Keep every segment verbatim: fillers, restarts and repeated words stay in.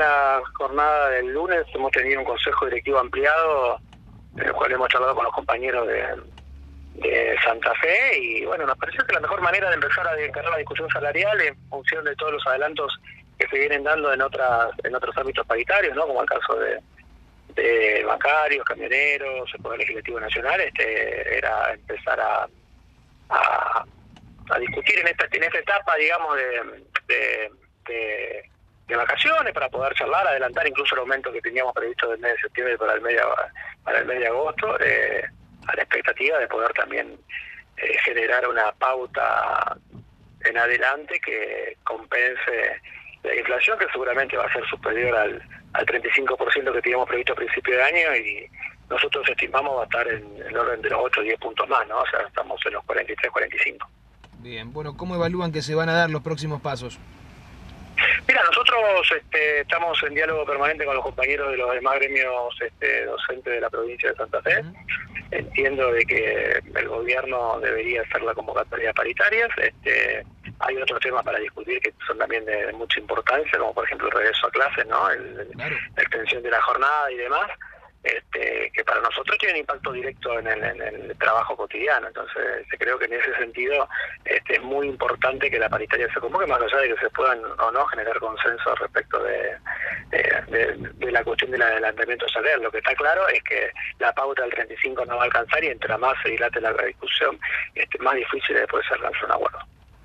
la jornada del lunes hemos tenido un consejo directivo ampliado, en el cual hemos charlado con los compañeros de, de Santa Fe, y bueno, nos pareció que la mejor manera de empezar a encarar la discusión salarial, en función de todos los adelantos que se vienen dando en otras en otros ámbitos paritarios, ¿no? Como el caso de, de bancarios, camioneros, el Poder Legislativo Nacional, este era empezar a, a, a discutir en esta en esta etapa, digamos, de, de, de de vacaciones, para poder charlar, adelantar incluso el aumento que teníamos previsto del mes de septiembre para el mes de, para el mes de agosto, eh, a la expectativa de poder también eh, generar una pauta en adelante que compense la inflación, que seguramente va a ser superior al, al treinta y cinco por ciento que teníamos previsto a principio de año, y nosotros estimamos va a estar en el orden de los ocho o diez puntos más, ¿no? O sea, estamos en los cuarenta y tres, cuarenta y cinco. Bien, bueno, ¿cómo evalúan que se van a dar los próximos pasos? Mira, nosotros este, estamos en diálogo permanente con los compañeros de los demás gremios este, docentes de la provincia de Santa Fe. Uh-huh. Entiendo de que el gobierno debería hacer la convocatoria de paritarias. Este, hay otros temas para discutir que son también de, de mucha importancia, como por ejemplo el regreso a clases, ¿no? El, claro. La extensión de la jornada y demás, este, que para nosotros tienen impacto directo en el, en el trabajo cotidiano. Entonces creo que en ese sentido este, es muy importante que la paritaria se convoque, más allá de que se puedan o no generar consenso respecto de, de, de, de la cuestión del adelantamiento salarial. Lo que está claro es que la pauta del treinta y cinco no va a alcanzar, y entre más se dilate la discusión, este, más difícil es poder alcanzar un acuerdo.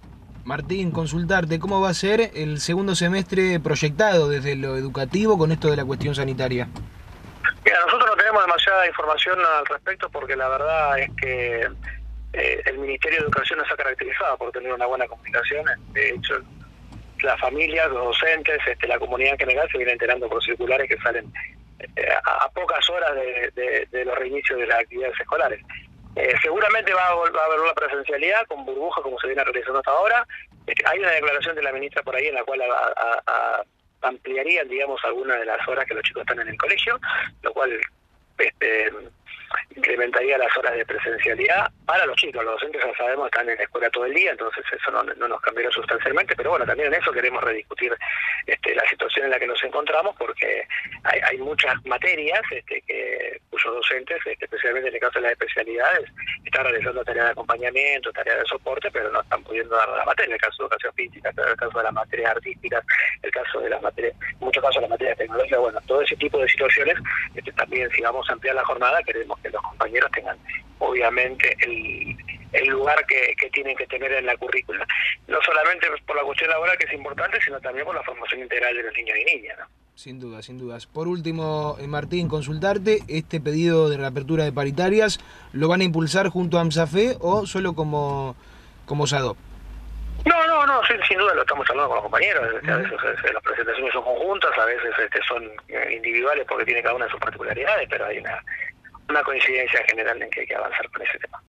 Martín, consultarte, ¿cómo va a ser el segundo semestre proyectado desde lo educativo con esto de la cuestión sanitaria? Mira, nosotros no tenemos demasiada información al respecto, porque la verdad es que eh, el Ministerio de Educación nos ha caracterizado por tener una buena comunicación. De hecho, las familias, los docentes, este, la comunidad en general se viene enterando por circulares que salen eh, a, a pocas horas de, de, de los reinicios de las actividades escolares. Eh, seguramente va a, va a haber una presencialidad con burbuja, como se viene realizando hasta ahora. Este, hay una declaración de la ministra por ahí en la cual a, a, a ampliarían, digamos, algunas de las horas que los chicos están en el colegio, lo cual este, incrementaría las horas de presencialidad para los chicos. Los docentes, ya sabemos, están en la escuela todo el día, entonces eso no, no nos cambiará sustancialmente, pero bueno, también en eso queremos rediscutir este, la situación en la que nos encontramos, porque hay, hay muchas materias este, que cuyos docentes, este, especialmente en el caso de las especialidades, están realizando tareas de acompañamiento, tareas de soporte, pero no están pudiendo dar la materia. El caso de educación física, el caso de las materias artísticas, el caso de las materias, en muchos casos las materias tecnológicas. Bueno, todo ese tipo de situaciones, este, también si vamos a ampliar la jornada, queremos que los compañeros tengan obviamente el, el lugar que, que tienen que tener en la currícula, no solamente por la cuestión laboral, que es importante, sino también por la formación integral de los niños y niñas, ¿no? Sin dudas, sin dudas. Por último, Martín, consultarte, ¿este pedido de reapertura de paritarias lo van a impulsar junto a AMSAFE o solo como, como SADOP? No, no, no, sin, sin duda lo estamos hablando con los compañeros. A veces este, las presentaciones son conjuntas, a veces este, son individuales porque tiene cada una de sus particularidades, pero hay una, una coincidencia general en que hay que avanzar con ese tema.